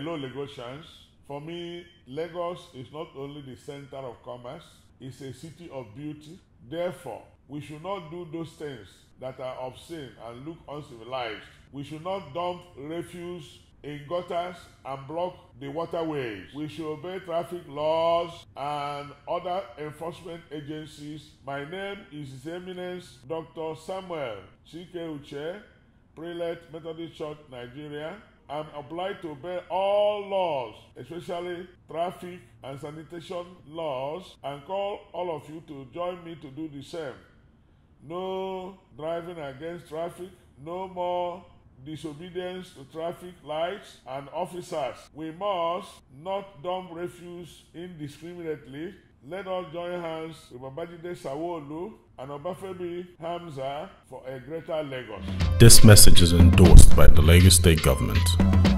Hello, Lagosians. For me, Lagos is not only the center of commerce, it's a city of beauty. Therefore, we should not do those things that are obscene and look uncivilized. We should not dump refuse in gutters and block the waterways. We should obey traffic laws and other enforcement agencies. My name is His Eminence Dr. Samuel Chike Uche, Prelate Methodist Church, Nigeria. I'm obliged to obey all laws, especially traffic and sanitation laws, and call all of you to join me to do the same. No driving against traffic, no more disobedience to traffic lights and officers. We must not dump refuse indiscriminately. Let us join hands with Babajide Sanwo-Olu and Obafemi Hamza for a greater Lagos. This message is endorsed by the Lagos State Government.